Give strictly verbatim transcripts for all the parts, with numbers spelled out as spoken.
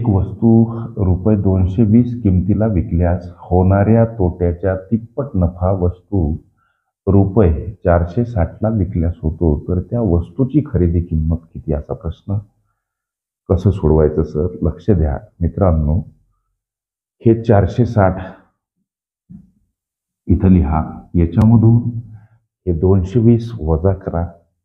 एक वस्तू रुपये दोनशे वीस किमतीला विकल्यास होणाऱ्या तोट्याच्या तिप्पट नफा वस्तू रुपये चारशे साठला विकल्यास होतो, तर त्या वस्तूची खरेदी किंमत किती असा प्रश्न. कसं सोडवायचं सर? लक्ष द्या मित्रांनो, हे चारशे साठ इथं लिहा, याच्यामधून हे दोनशे वीस वजा करा.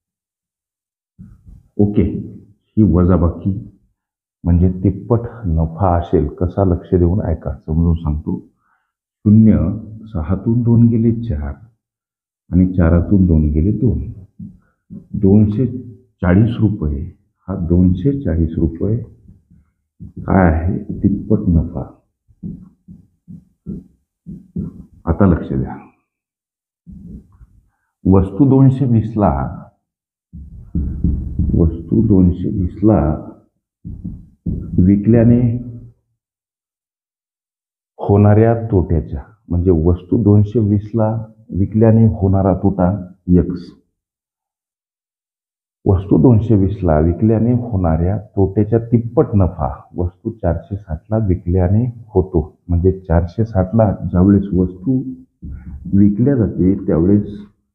ओके, ही वजाबाकी म्हणजे तिप्पट नफा असेल. कसा? लक्ष देऊन ऐका, समजून सांगतो. शून्य सहातून दोन गेले चार आणि चारातून दोन गेले दोन. दोनशे चाळीस रुपये हा दोनशे चाळीस रुपये काय आहे? तिप्पट नफा. आता लक्ष द्या, वस्तू दोनशे वीसला वस्तू दोनशे वीसला विकल्याने होणाऱ्या तोट्याच्या, म्हणजे वस्तू दोनशे वीसला विकल्याने होणारा तोटा एक्स, वस्तू दोनशे वीसला विकल्याने होणाऱ्या तोट्याच्या तिप्पट नफा वस्तू चारशे साठला विकल्याने होतो. म्हणजे चारशे साठला ज्यावेळेस वस्तू विकल्या जाते त्यावेळेस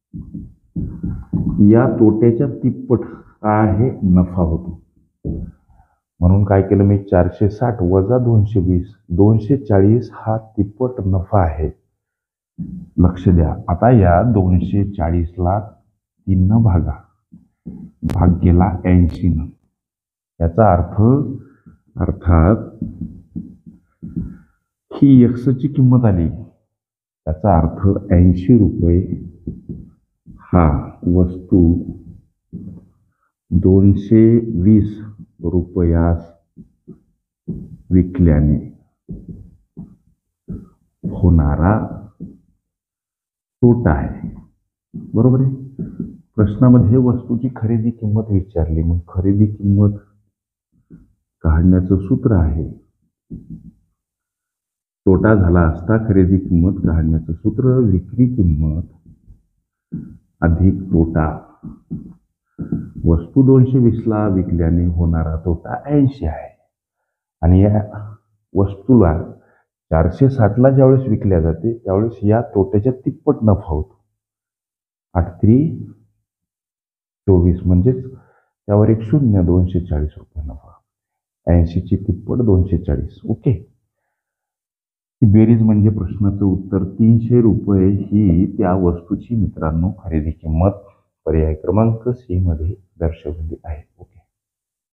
या तोट्याच्या तिप्पट काय आहे? नफा होतो. म्हणून काय केलं मी? चारशे साठ वजा दोनशे वीस, दोनशे चाळीस हा तिप्पट नफा आहे. लक्ष द्या, आता या दोनशे चाळीसला तीन न भागा, भाग गेला ऐंशी न. याचा अर्थ अर्थात ही एक्सची किंमत आली. त्याचा अर्थ ऐंशी रुपये हा वस्तू दोनशे वीस रुपयास विकल्याने होणारा तोटा आहे. बरोबर आहे. प्रश्नामध्ये वस्तूची खरेदी किंमत विचारली. मग खरेदी किंमत काढण्याचं सूत्र आहे, तोटा झाला असता खरेदी किंमत काढण्याचं सूत्र विक्री किंमत अधिक तोटा. वस्तू दोनशे वीसला विकल्याने होणारा तोटा ऐंशी आहे आणि या वस्तूला चारशे साठला ज्यावेळेस विकल्या जाते त्यावेळेस या तोट्याच्या तिप्पट नफा होतो. आठ त्री चोवीस, म्हणजेच त्यावर एक शून्य, दोनशे चाळीस रुपये नफा. ऐंशीची तिप्पट दोनशे चाळीस. ओके, ही बेरीज म्हणजे प्रश्नाचं उत्तर तीनशे रुपये ही त्या वस्तूची मित्रांनो खरेदी किंमत पर्याय क्रमांक सी मध्ये दर्शवली आहे. ओके.